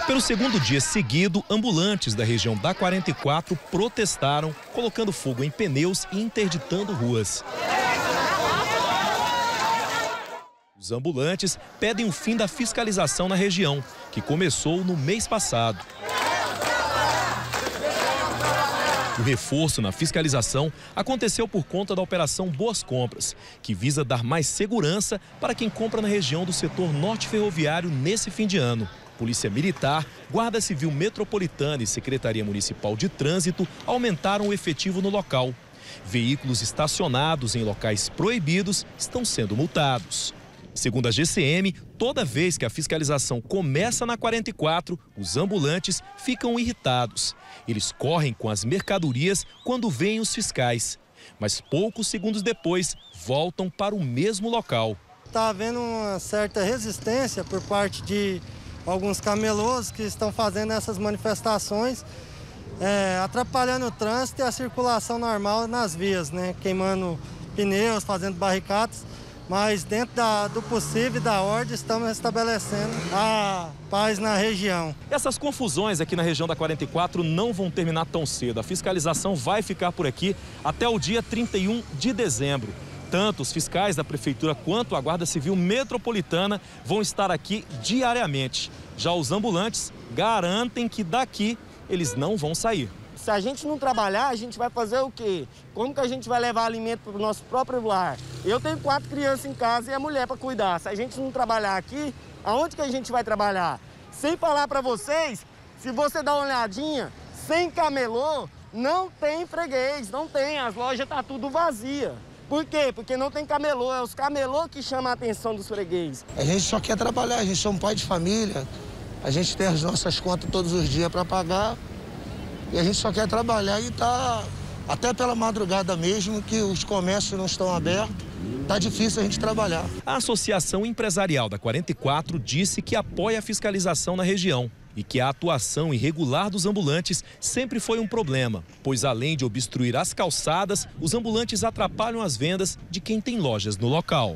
Pelo segundo dia seguido, ambulantes da região da 44 protestaram, colocando fogo em pneus e interditando ruas. Os ambulantes pedem o fim da fiscalização na região, que começou no mês passado. O reforço na fiscalização aconteceu por conta da Operação Boas Compras, que visa dar mais segurança para quem compra na região do setor norte ferroviário nesse fim de ano. Polícia Militar, Guarda Civil Metropolitana e Secretaria Municipal de Trânsito aumentaram o efetivo no local. Veículos estacionados em locais proibidos estão sendo multados. Segundo a GCM, toda vez que a fiscalização começa na 44, os ambulantes ficam irritados. Eles correm com as mercadorias quando veem os fiscais. Mas poucos segundos depois, voltam para o mesmo local. Está havendo uma certa resistência por parte de alguns camelôs que estão fazendo essas manifestações, atrapalhando o trânsito e a circulação normal nas vias, né? Queimando pneus, fazendo barricadas. Mas dentro do possível e da ordem, estamos estabelecendo a paz na região. Essas confusões aqui na região da 44 não vão terminar tão cedo. A fiscalização vai ficar por aqui até o dia 31 de dezembro. Tanto os fiscais da Prefeitura quanto a Guarda Civil Metropolitana vão estar aqui diariamente. Já os ambulantes garantem que daqui eles não vão sair. Se a gente não trabalhar, a gente vai fazer o quê? Como que a gente vai levar alimento para o nosso próprio lar? Eu tenho 4 crianças em casa e a mulher para cuidar. Se a gente não trabalhar aqui, aonde que a gente vai trabalhar? Sem falar para vocês, se você dá uma olhadinha, sem camelô, não tem freguês, não tem. As lojas tá tudo vazia. Por quê? Porque não tem camelô, é os camelô que chamam a atenção dos freguês. A gente só quer trabalhar, a gente é um pai de família, a gente tem as nossas contas todos os dias para pagar. E a gente só quer trabalhar e tá até pela madrugada mesmo, que os comércios não estão abertos, tá difícil a gente trabalhar. A Associação Empresarial da 44 disse que apoia a fiscalização na região e que a atuação irregular dos ambulantes sempre foi um problema, pois além de obstruir as calçadas, os ambulantes atrapalham as vendas de quem tem lojas no local.